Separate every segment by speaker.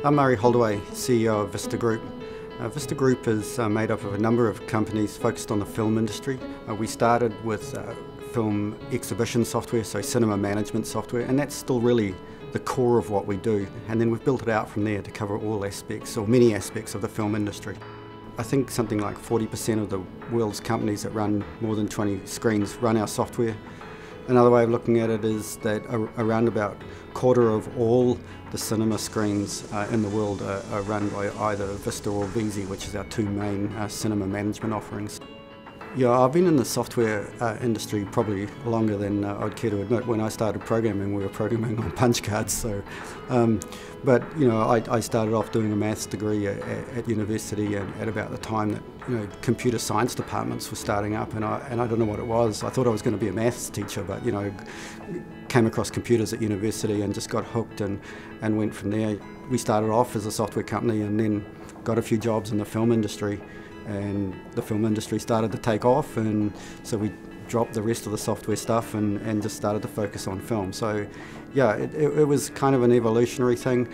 Speaker 1: I'm Murray Holdaway, CEO of Vista Group. Vista Group is made up of a number of companies focused on the film industry. We started with film exhibition software, so cinema management software, and that's still really the core of what we do. And then we've built it out from there to cover all aspects, or many aspects, of the film industry. I think something like 40% of the world's companies that run more than 20 screens run our software. Another way of looking at it is that around about a quarter of all the cinema screens in the world are run by either Vista or Veezy, which is our two main cinema management offerings. Yeah, I've been in the software industry probably longer than I'd care to admit. When I started programming, we were programming on punch cards. So, but you know, I started off doing a maths degree at university, and at about the time that computer science departments were starting up, and I don't know what it was. I thought I was going to be a maths teacher, but came across computers at university and just got hooked and went from there. We started off as a software company and then got a few jobs in the film industry. And the film industry started to take off, and so we dropped the rest of the software stuff and just started to focus on film. So yeah, it was kind of an evolutionary thing.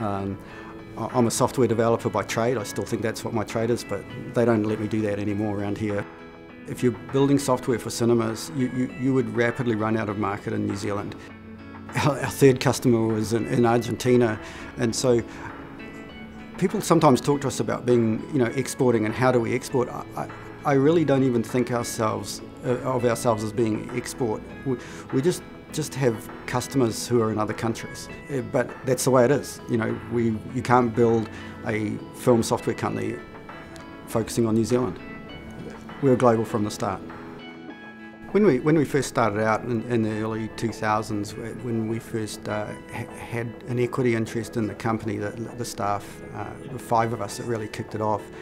Speaker 1: I'm a software developer by trade. I still think that's what my trade is, but they don't let me do that anymore around here. If you're building software for cinemas, you would rapidly run out of market in New Zealand. Our third customer was in Argentina, and so people sometimes talk to us about being, exporting and how do we export. I really don't even think of ourselves as being export. We just have customers who are in other countries, but that's the way it is. You can't build a film software company focusing on New Zealand. We're global from the start. When we first started out in the early 2000s, when we first had an equity interest in the company, the staff, the five of us that really kicked it off,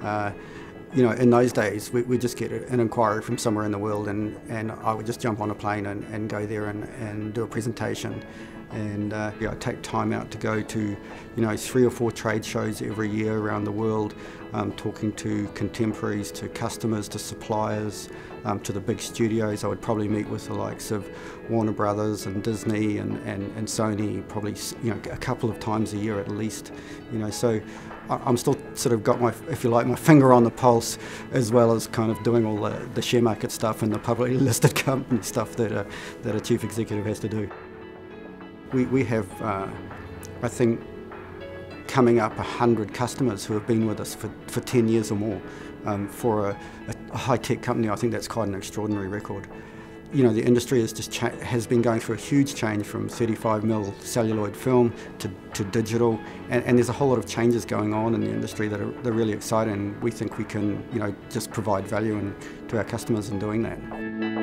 Speaker 1: in those days we just get an inquiry from somewhere in the world, and I would just jump on a plane and go there and do a presentation. And I take time out to go to 3 or 4 trade shows every year around the world, talking to contemporaries, to customers, to suppliers, to the big studios. I would probably meet with the likes of Warner Brothers and Disney and Sony probably a couple of times a year at least. So I'm still sort of got my, if you like, my finger on the pulse, as well as kind of doing all the share market stuff and the publicly listed company stuff that a chief executive has to do. We have, I think, coming up 100 customers who have been with us for 10 years or more. For a high-tech company, I think that's quite an extraordinary record. The industry has been going through a huge change from 35mm celluloid film to digital, and there's a whole lot of changes going on in the industry that are really exciting. We think we can, just provide value to our customers in doing that.